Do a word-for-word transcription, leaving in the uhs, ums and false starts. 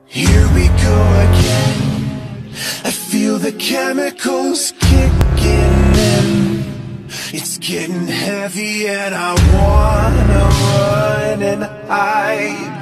Here we go again. I feel the chemicals kicking in. It's getting heavy and I wanna run and hide.